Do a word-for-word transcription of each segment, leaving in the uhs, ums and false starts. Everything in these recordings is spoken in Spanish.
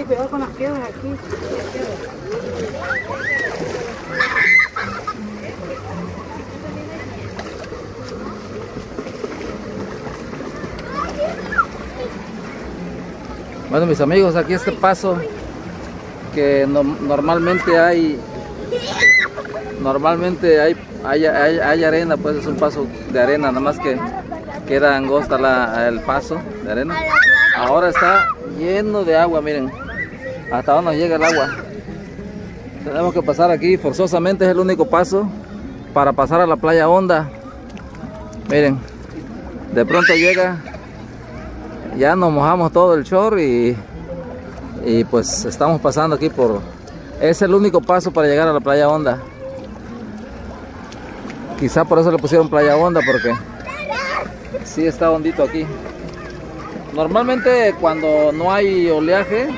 cuidado con las piedras aquí. Bueno, mis amigos, aquí este paso que no, normalmente hay normalmente hay, hay, hay, hay arena, pues es un paso de arena, nada más que queda angosta la, el paso de arena. Ahora está lleno de agua, miren, hasta donde nos llega el agua. Tenemos que pasar aquí forzosamente, es el único paso para pasar a la playa honda. Miren, de pronto llega, ya nos mojamos todo el short y, y pues estamos pasando aquí por... Es el único paso para llegar a la playa honda. Quizá por eso le pusieron playa honda, porque sí está hondito aquí. Normalmente cuando no hay oleaje,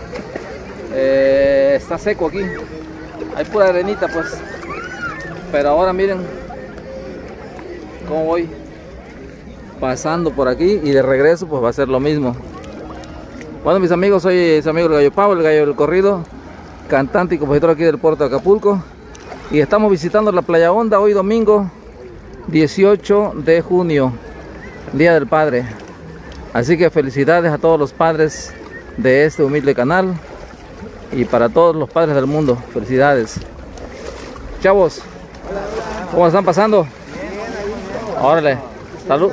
eh, está seco aquí. Hay pura arenita, pues. Pero ahora miren cómo voy pasando por aquí y de regreso pues va a ser lo mismo. Bueno, mis amigos, soy su amigo el Gallo Pau, el gallo del corrido, cantante y compositor aquí del puerto de Acapulco, y estamos visitando la playa honda hoy domingo dieciocho de junio, Día del Padre. Así que felicidades a todos los padres de este humilde canal y para todos los padres del mundo, felicidades. Chavos, ¿cómo están pasando? Órale, salud.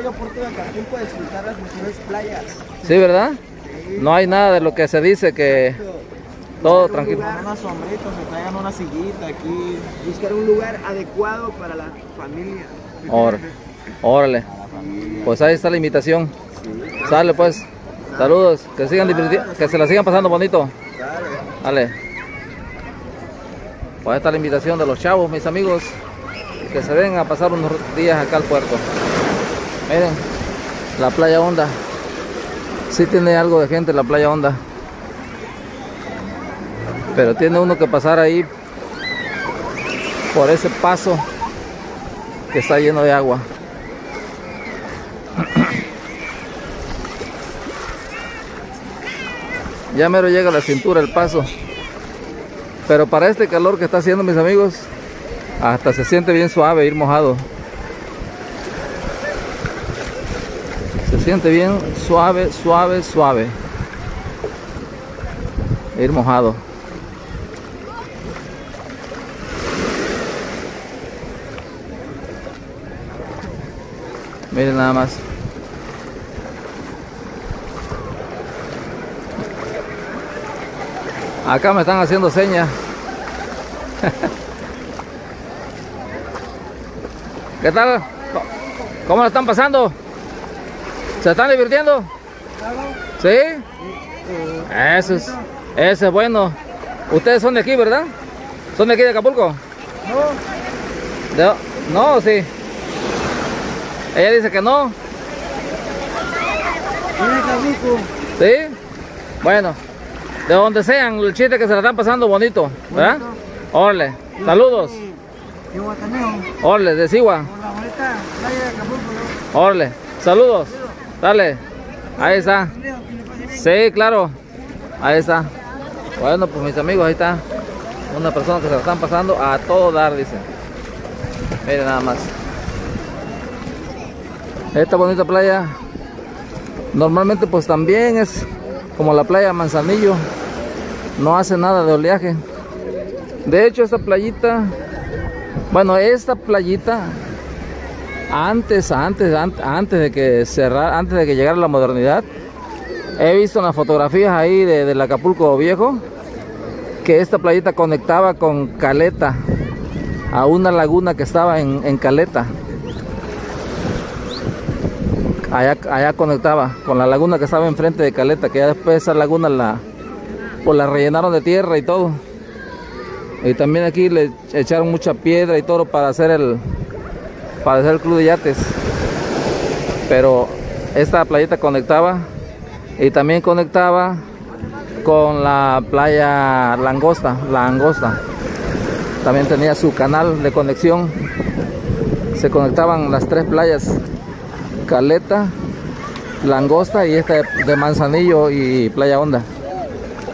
Sí, ¿verdad? No hay nada de lo que se dice, que todo tranquilo. Unas sombritas, se traigan una sillita aquí, buscar un lugar adecuado para la familia. Órale, órale. Pues ahí está la invitación. Sale pues. Saludos, que sigan divirtiendo, que se la sigan pasando bonito. Dale. Pues ahí está la invitación de los chavos, mis amigos, que se vengan a pasar unos días acá al puerto. Miren, la playa honda. Sí tiene algo de gente la playa honda, pero tiene uno que pasar ahí por ese paso que está lleno de agua. Ya mero llega a la cintura el paso, pero para este calor que está haciendo, mis amigos, hasta se siente bien suave ir mojado. Se siente bien suave, suave, suave ir mojado. Miren nada más. Acá me están haciendo señas. ¿Qué tal? ¿Cómo lo están pasando? ¿Se están divirtiendo? ¿Sí? Eso es, eso es bueno. Ustedes son de aquí, ¿verdad? ¿Son de aquí de Acapulco? No. ¿De, no, sí? Ella dice que no. ¿Sí? Bueno, de donde sean, el chiste que se la están pasando bonito, ¿verdad? Órale, saludos. Órale, de Sigua. Órale, saludos. Dale, ahí está. Sí, claro. Ahí está. Bueno, pues mis amigos, ahí está una persona que se la están pasando a todo dar, dice. Miren nada más. Esta bonita playa normalmente pues también es como la playa Manzanillo, no hace nada de oleaje. De hecho, esta playita, bueno, esta playita antes, antes, antes, antes de que cerrar, antes de que llegara la modernidad, he visto en las fotografías ahí de, del Acapulco Viejo que esta playita conectaba con Caleta, a una laguna que estaba en, en Caleta. Allá, allá conectaba con la laguna que estaba enfrente de Caleta, que ya después esa laguna la, pues la rellenaron de tierra y todo. Y también aquí le echaron mucha piedra y todo para hacer el para hacer el club de yates. Pero esta playita conectaba y también conectaba con la playa Langosta, la Angosta. También tenía su canal de conexión. Se conectaban las tres playas, Caleta, Langosta y esta de Manzanillo y Playa Honda.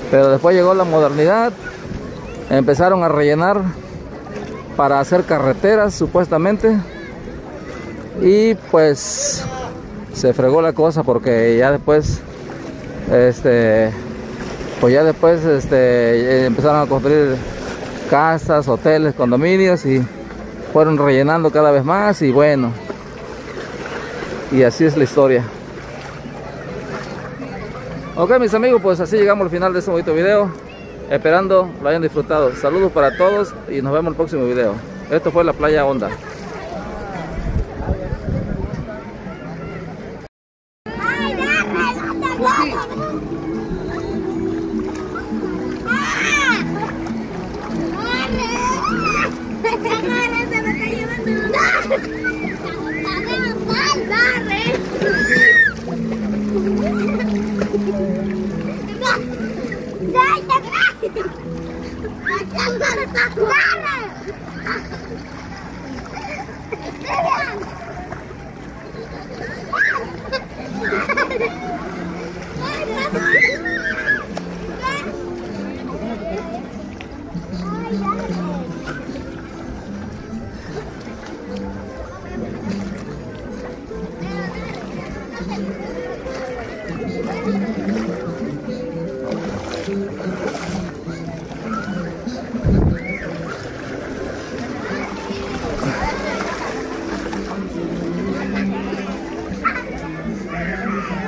Pero después llegó la modernidad, empezaron a rellenar para hacer carreteras supuestamente, y pues se fregó la cosa, porque ya después este pues ya después este empezaron a construir casas, hoteles, condominios, y fueron rellenando cada vez más, y bueno, y así es la historia. Ok, mis amigos, pues así llegamos al final de este bonito video, esperando lo hayan disfrutado. Saludos para todos y nos vemos en el próximo video. Esto fue la Playa Honda.